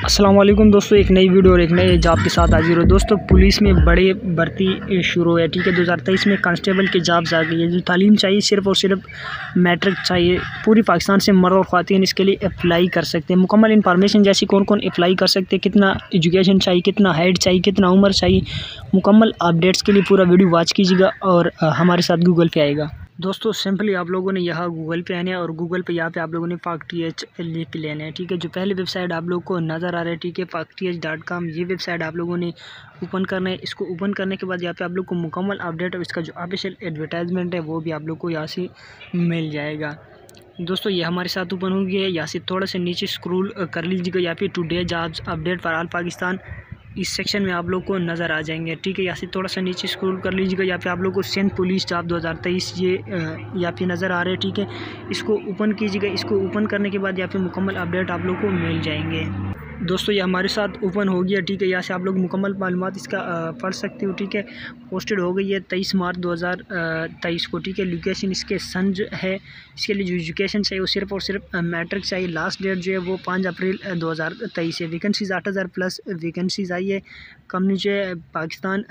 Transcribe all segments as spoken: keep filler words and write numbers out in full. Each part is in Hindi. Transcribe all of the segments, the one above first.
अस्सलाम वालेकुम दोस्तों, एक नई वीडियो और एक नए जॉब के साथ हाजिर हो। दोस्तों पुलिस में बड़े भर्ती शुरू है, ठीक है। दो हज़ार तेईस में कांस्टेबल के जॉब्स आ गई है। जो तालीम चाहिए सिर्फ और सिर्फ मैट्रिक चाहिए। पूरी पाकिस्तान से मर्द और ख़वातीन इसके लिए अप्लाई कर सकते हैं। मुकम्मल इन्फॉर्मेशन जैसी कौन कौन अप्लाई कर सकते हैं, कितना एजुकेशन चाहिए, कितना हाइट चाहिए, कितना उम्र चाहिए, मुकम्मल अपडेट्स के लिए पूरा वीडियो वॉच कीजिएगा और हमारे साथ गूगल पे आएगा। दोस्तों सिंपली आप लोगों ने यहाँ गूगल पे आना है और गूगल पे यहाँ पे आप लोगों ने फाक टी एच लिख लेना है, ठीक है। जो पहले वेबसाइट आप लोगों को नज़र आ रहा है, ठीक है, फाक टी एच डॉट कॉम, ये वेबसाइट आप लोगों ने ओपन करना है। इसको ओपन करने के बाद यहाँ पे आप लोग को मुकम्मल अपडेट और इसका जो ऑफिशियल एडवर्टाइजमेंट है वो भी आप लोग को यहाँ से मिल जाएगा। दोस्तों ये हमारे साथ ओपन हो गया है। यहाँ से थोड़ा सा नीचे स्क्रॉल कर लीजिएगा, यहाँ पे today jobs update for all Pakistan इस सेक्शन में आप लोग को नज़र आ जाएंगे, ठीक है। यहाँ से थोड़ा सा नीचे स्क्रॉल कर लीजिएगा, यहाँ पे आप लोग को सिंध पुलिस जॉब दो हज़ार तेईस ये यहाँ पे नज़र आ रहे हैं, ठीक है। इसको ओपन कीजिएगा। इसको ओपन करने के बाद यहाँ पे मुकम्मल अपडेट आप लोग को मिल जाएंगे। दोस्तों ये हमारे साथ ओपन हो गया, ठीक है। यहाँ से आप लोग मुकम्मल मालूमात इसका पढ़ सकते हो, ठीक है। पोस्टेड हो गई है तेईस मार्च दो हज़ार तेईस को, ठीक है। लोकेशन इसके संज है। इसके लिए जो एजुकेशन चाहिए वो सिर्फ और सिर्फ मैट्रिक चाहिए। लास्ट डेट जो है वो पाँच अप्रैल दो हज़ार तेईस है। वैकेंसीज आठ हज़ार प्लस वैकेंसीज आई है। कंपनी जो है पाकिस्तान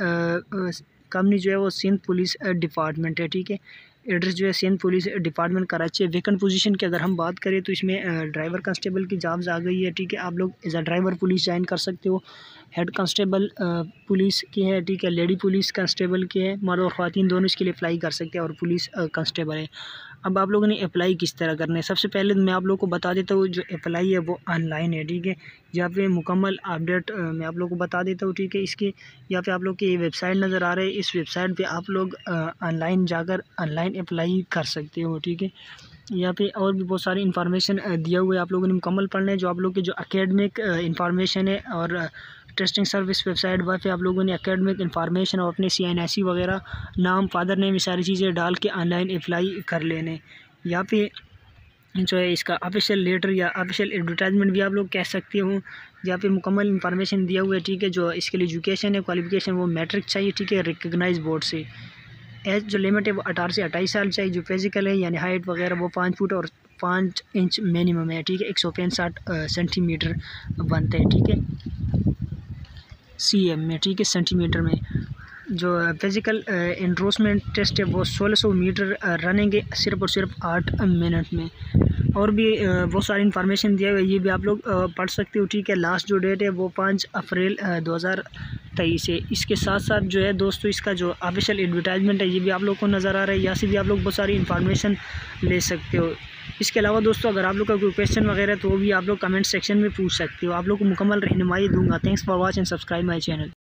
कंपनी जो है वो सिंध पुलिस डिपार्टमेंट है, ठीक है। एड्रेस जो है सिंध पुलिस डिपार्टमेंट कराची है। वैकेंट पोजीशन की अगर हम बात करें तो इसमें ड्राइवर कांस्टेबल की जॉब्स आ गई है, ठीक है। आप लोग as a driver police join कर सकते हो। हेड कांस्टेबल पुलिस की है, ठीक है। लेडी पुलिस कांस्टेबल की है। मर्द और ख़वातीन दोनों इसके लिए अप्लाई कर सकते हैं और पुलिस कांस्टेबल है। अब आप लोगों ने अप्लाई किस तरह करना है, सबसे पहले मैं आप लोगों को बता देता हूँ। जो अप्लाई है वो ऑनलाइन है, ठीक है। यहाँ पे मुकम्मल अपडेट मैं आप लोगों को बता देता हूँ, ठीक है। इसकी यहाँ पे आप लोग की वेबसाइट नज़र आ रही है। इस वेबसाइट पे आप लोग ऑनलाइन जाकर ऑनलाइन अप्लाई कर सकते हो, ठीक है। यहाँ पे और भी बहुत सारी इन्फॉर्मेशन दिया हुआ है, आप लोगों ने मुकम्मल पढ़ना है। जो आप लोग के जो एकेडमिक इन्फॉर्मेशन है और टेस्टिंग सर्विस वेबसाइट वहाँ पे आप लोगों ने एकेडमिक इन्फॉर्मेशन और अपने सी एन एस सी वगैरह नाम, फादर नेम, ये सारी चीज़ें डाल के ऑनलाइन अप्लाई कर लेने। यहाँ पे जो है इसका ऑफिशियल लेटर या ऑफिशियल एडवर्टाइजमेंट भी आप लोग कह सकते हो। यहाँ पे मुकम्मल इन्फॉर्मेशन दिया हुआ है, ठीक है। जो इसके लिए एजुकेशन है, क्वालिफिकेशन वो मैट्रिक चाहिए, ठीक है, रिकगनाइज बोर्ड से। एज जो लिमिट है वो अठारह से अट्ठाईस साल चाहिए। जो फिजिकल है यानी हाइट वगैरह वो पाँच फुट और पाँच इंच मिनिमम है, ठीक है। एक सौ पैंसठ सेंटीमीटर बनते हैं, ठीक है, सी एम में, ठीक है, सेंटीमीटर में। जो फिज़िकल इंट्रोसमेंट टेस्ट है वो सोलह सौ मीटर रनिंग है सिर्फ और सिर्फ आठ मिनट में। और भी बहुत सारी इन्फॉर्मेशन दिया हुआ है, ये भी आप लोग पढ़ सकते हो, ठीक है। लास्ट जो डेट है वो पाँच अप्रैल दो हज़ार तेईस है। इसके साथ साथ जो है दोस्तों इसका जो ऑफिशियल एडवर्टाइजमेंट है ये भी आप लोग को नज़र आ रहा है। यहाँ से भी आप लोग बहुत सारी इन्फॉर्मेशन ले सकते हो। इसके अलावा दोस्तों अगर आप लोग का कोई क्वेश्चन वगैरह तो वो भी आप लोग कमेंट सेक्शन में पूछ सकते हो। आप लोग को मुकम्मल रहनुमाई दूंगा। Thanks for watching, subscribe my channel.